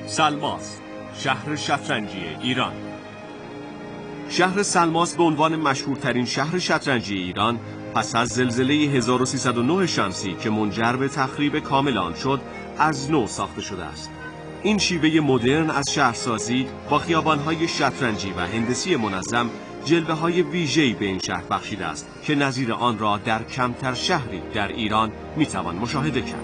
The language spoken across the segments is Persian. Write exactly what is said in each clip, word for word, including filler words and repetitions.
سلماس، شهر شطرنجی ایران. شهر سلماس به عنوان مشهورترین شهر شطرنجی ایران پس از زلزله هزار و سیصد و نه شمسی که منجر به تخریب کامل آن شد از نو ساخته شده است. این شیوه مدرن از شهرسازی با خیابان‌های شطرنجی و هندسی منظم جلوه‌های ویژه‌ای به این شهر بخشیده است که نظیر آن را در کمتر شهری در ایران میتوان مشاهده کرد.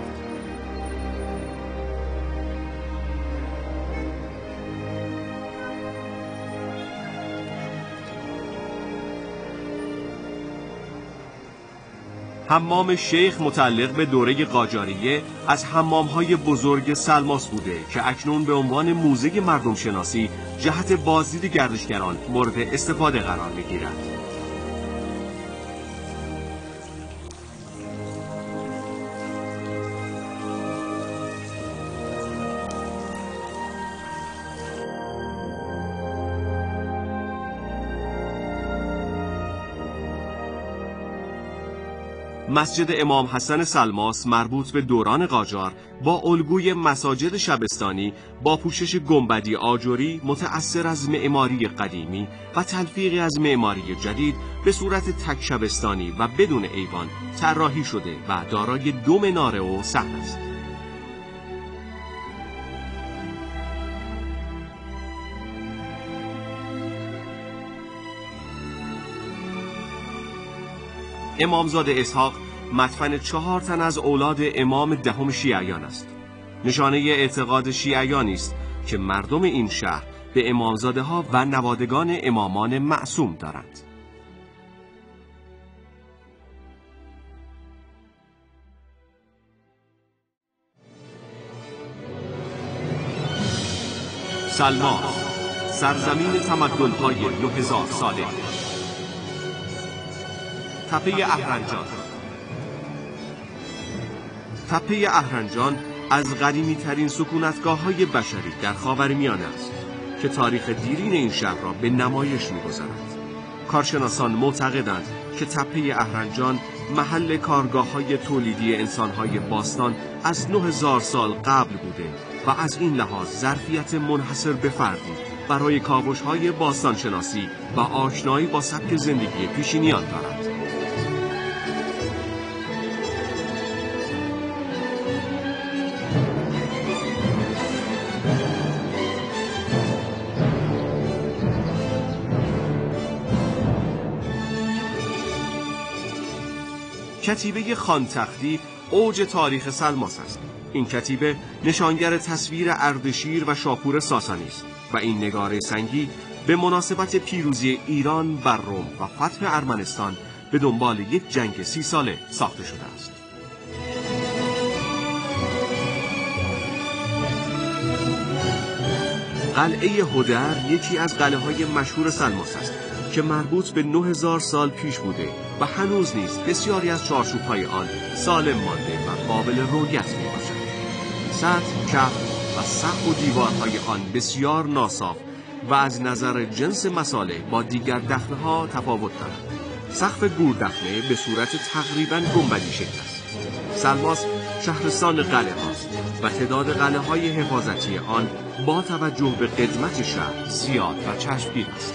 حمام شیخ متعلق به دوره قاجاریه از حمام‌های بزرگ سلماس بوده که اکنون به عنوان موزه مردم شناسی جهت بازدید گردشگران مورد استفاده قرار می‌گیرد. مسجد امام حسن سلماس مربوط به دوران قاجار با الگوی مساجد شبستانی با پوشش گنبدی آجری متأثر از معماری قدیمی و تلفیقی از معماری جدید به صورت تک شبستانی و بدون ایوان طراحی شده و دارای دو مناره و صحن است. امامزاده اسحاق مدفن چهار تن از اولاد امام دهم شیعیان است. نشانه اعتقاد شیعیانی است که مردم این شهر به امامزاده ها و نوادگان امامان معصوم دارند. سلماس، سرزمین تمدن‌های دو هزار ساله. تپه اهرنجان. تپه اهرنجان از قدیمی ترین سکونتگاه های بشری در خاورمیانه است که تاریخ دیرین این شهر را به نمایش می‌گذارد. کارشناسان معتقدند که تپه اهرنجان محل کارگاه های تولیدی انسان های باستان از نه هزار سال قبل بوده و از این لحاظ ظرفیت منحصر به فردی برای کاوش های باستان شناسی و آشنایی با سبک زندگی پیشینیان دارد. کتیبه خانتختی اوج تاریخ سلماس است. این کتیبه نشانگر تصویر اردشیر و شاپور ساسانی است و این نگاره سنگی به مناسبت پیروزی ایران بر روم و فتح ارمنستان به دنبال یک جنگ سی ساله ساخته شده است. قلعه هدر یکی از قلعه‌های مشهور سلماس است که مربوط به نه هزار سال پیش بوده و هنوز نیز بسیاری از چارچوب‌های آن سالم مانده و قابل رویت می‌باشد. سطح، کف و سقف و دیوارهای آن بسیار ناصاف و از نظر جنس مصالح با دیگر دخله‌ها تفاوت دارد. سقف گوردخنه به صورت تقریباً گنبدی شکل است. سلماس شهرستان قلعه هاست و تعداد قلعه های حفاظتی آن با توجه به قدمت شهر زیاد و چشمگیر است.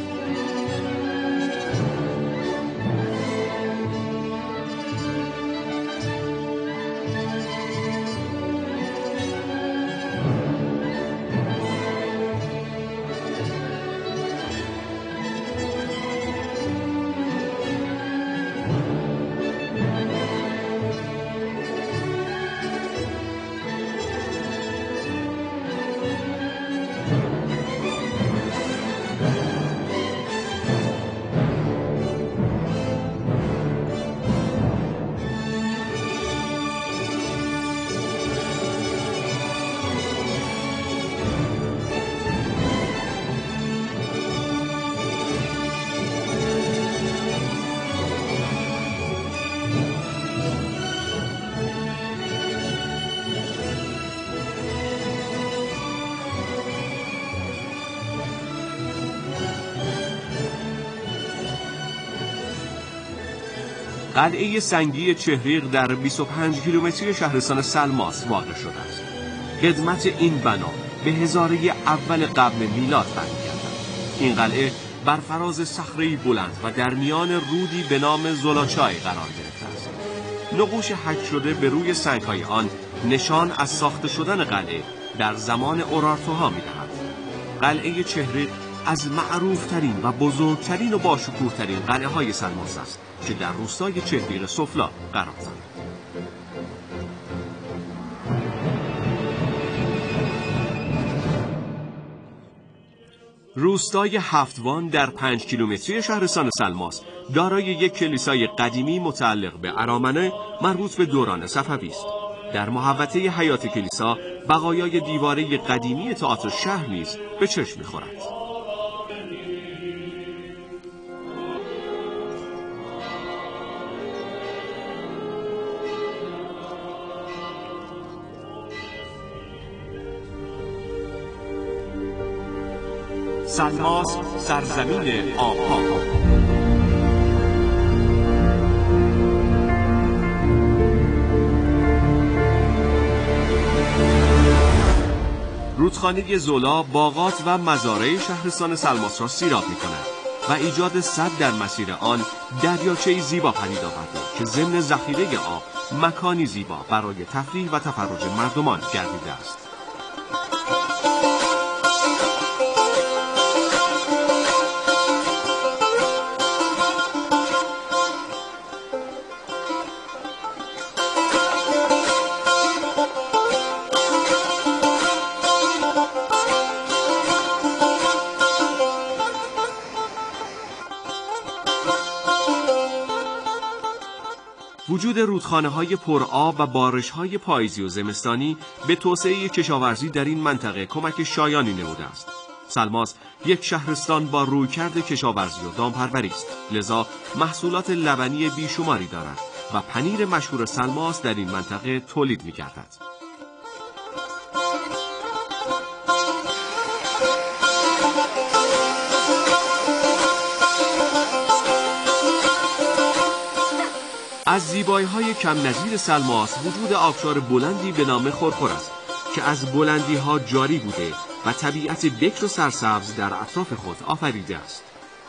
قلعه سنگی چهریق در بیست و پنج کیلومتری شهرستان سلماس واقع شده است. قدمت این بنا به هزاره اول قبل میلاد برمیگردد. این قلعه بر فراز صخره‌ای بلند و در میان رودی به نام زولاچای قرار گرفته است. نقوش حک شده به روی سنگ‌های آن نشان از ساخته شدن قلعه در زمان اورارتوها می‌دهد. قلعه چهره از معروفترین و بزرگترین و باشکوه‌ترین قلعه‌های سلماس است که در روستای چهریق سفلا قرار دارد. روستای هفتوان در پنج کیلومتری شهرستان سلماس دارای یک کلیسای قدیمی متعلق به ارامنه مربوط به دوران صفوی است. در محوطه حیاط کلیسا بقایای دیواره قدیمی تئاتر شهر نیز به چشم می‌خورد. سلماس سرزمین آبها. رودخانه زولا باغات و مزارع شهرستان سلماس را سیراب می‌کند و ایجاد سد در مسیر آن دریاچه‌ای زیبا پدید آورده که ضمن ذخیره آب مکانی زیبا برای تفریح و تفرج مردمان گردیده است. وجود رودخانه‌های پرآب و بارش‌های پاییزی و زمستانی به توسعه کشاورزی در این منطقه کمک شایانی نموده است. سلماس یک شهرستان با رویکرد کشاورزی و دامپروری است، لذا محصولات لبنی بیشماری دارد و پنیر مشهور سلماس در این منطقه تولید می‌گردد. از زیبایی‌های کم نظیر سلماس وجود آبشار بلندی به نام خرخر است که از بلندی‌ها جاری بوده و طبیعت بکر و سرسبز در اطراف خود آفریده است.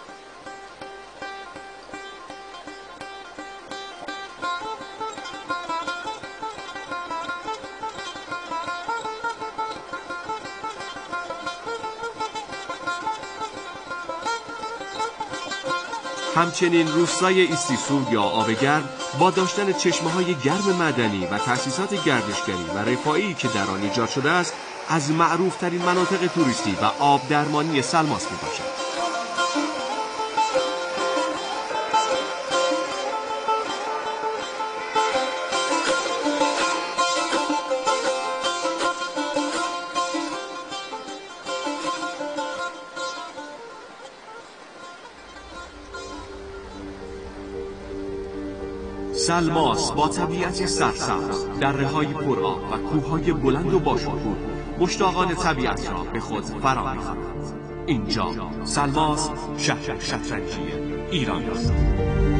همچنین روستای ایستیسو یا آبگرم با داشتن چشمه‌های گرم معدنی و تأسیسات گردشگری و رفاهی که در آن ایجاد شده است، از معروف‌ترین مناطق توریستی و آب درمانی سلماس می‌باشد. سلماس با طبیعتی سرسبز، دره‌های پرآب و کوه‌های بلند و باشکوه مشتاقان طبیعت را به خود فرا می‌خواند. اینجا سلماس شهر شطرنجی ایران است.